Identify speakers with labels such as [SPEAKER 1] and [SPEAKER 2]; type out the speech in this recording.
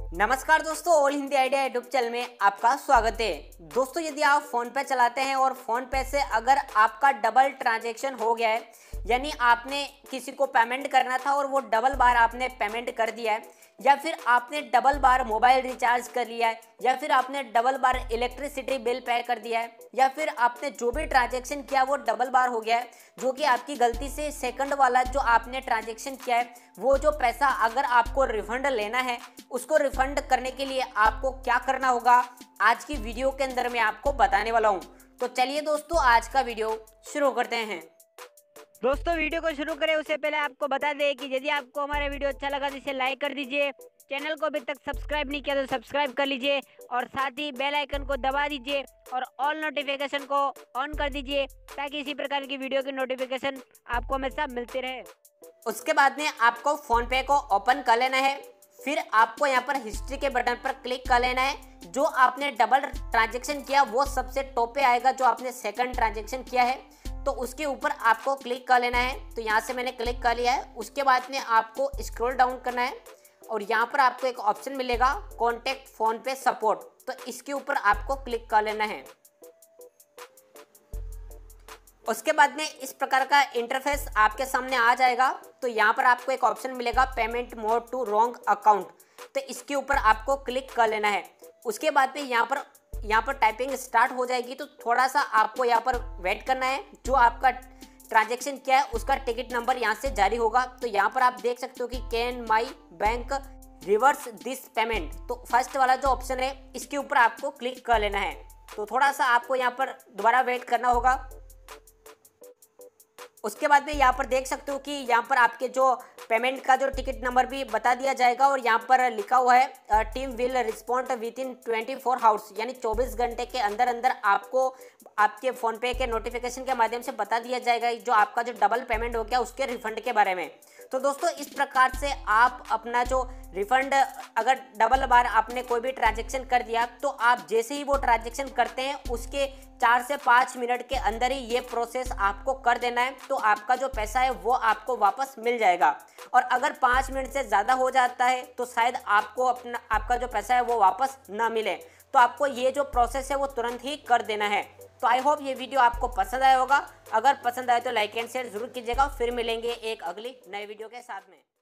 [SPEAKER 1] नमस्कार दोस्तों, all Hindi idea YouTube channel में आपका स्वागत है। दोस्तों, यदि आप फ़ोन पे चलाते हैं और फ़ोन पे से अगर आपका डबल ट्रांजैक्शन हो गया है, यानी आपने किसी को पेमेंट करना था और वो डबल बार आपने पेमेंट कर दिया है, या फिर आपने डबल बार मोबाइल रिचार्ज कर लिया है, या फिर आपने डबल बार इलेक्ट्रिसिटी बिल पे कर दिया है, या फिर आपने जो भी ट्रांजैक्शन किया वो डबल बार हो गया है, जो कि आपकी गलती से सेकंड वाला जो आपने ट्रांजैक्शन किया है वो जो पैसा अगर आपको रिफंड लेना है, उसको रिफंड करने के लिए आपको क्या करना होगा, आज की वीडियो के अंदर मैं आपको बताने वाला हूं। तो चलिए दोस्तों, आज का वीडियो शुरू करते हैं। दोस्तों, वीडियो को शुरू करें उससे पहले आपको बता दें कि यदि आपको हमारा वीडियो अच्छा लगा तो इसे लाइक कर दीजिए, चैनल को अभी तक सब्सक्राइब नहीं किया तो सब्सक्राइब कर लीजिए और साथ ही बेल आइकन को दबा दीजिए और ऑल नोटिफिकेशन को ऑन कर दीजिए ताकि इसी प्रकार की वीडियो की नोटिफिकेशन आपको हमेशा मिलती रहे। उसके बाद में आपको फ़ोन पे को ओपन कर लेना है, फिर आपको यहाँ पर हिस्ट्री के बटन पर क्लिक कर लेना है। जो आपने डबल ट्रांजेक्शन किया वो सबसे टॉप पे आएगा, जो आपने सेकंड ट्रांजेक्शन किया है तो उसके ऊपर आपको क्लिक कर लेना है। तो यहाँ से मैंने क्लिक कर लिया है। उसके बाद में आपको स्क्रॉल डाउन करना है और यहाँ पर आपको एक ऑप्शन मिलेगा कॉन्टैक्ट फ़ोन पे सपोर्ट, तो इसके ऊपर आपको क्लिक कर लेना है। उसके बाद में इस प्रकार का इंटरफेस आपके सामने आ जाएगा। तो यहाँ पर आपको एक ऑप्शन मिलेगा payment mode to wrong account, तो इसके ऊपर आपको क्लिक कर लेना है। उसके बाद में यहाँ पर टाइपिंग स्टार्ट हो जाएगी, तो थोड़ा सा आपको यहाँ पर वेट करना है। जो आपका ट्रांजैक्शन किया है उसका टिकट नंबर यहाँ से जारी होगा। तो यहाँ पर आप देख सकते हो कि can my bank reverse this payment, तो फर्स्ट वाला जो ऑप्शन है इसके ऊपर आपको क्लिक कर लेना है। तो थोड़ा सा आपको यहाँ पर दोबारा वेट करना होगा। उसके बाद में यहाँ पर देख सकते हो कि यहाँ पर आपके जो पेमेंट का जो टिकट नंबर भी बता दिया जाएगा और यहाँ पर लिखा हुआ है team will respond within 24 hours, यानी 24 घंटे के अंदर अंदर आपको आपके फ़ोनपे के नोटिफिकेशन के माध्यम से बता दिया जाएगा जो आपका जो डबल पेमेंट हो गया उसके रिफंड के बारे में। तो दोस्तों, इस प्रकार से आप अपना जो रिफंड, अगर डबल बार आपने कोई भी ट्रांजैक्शन कर दिया तो आप जैसे ही वो ट्रांजैक्शन करते हैं उसके 4 से 5 मिनट के अंदर ही ये प्रोसेस आपको कर देना है, तो आपका जो पैसा है वो आपको वापस मिल जाएगा। और अगर 5 मिनट से ज़्यादा हो जाता है तो शायद आपको आपका जो पैसा है वो वापस ना मिले। तो आपको ये जो प्रोसेस है वो तुरंत ही कर देना है। तो आई होप ये वीडियो आपको पसंद आया होगा। अगर पसंद आए तो लाइक एंड शेयर जरूर कीजिएगा। फिर मिलेंगे एक अगली नए वीडियो के साथ में।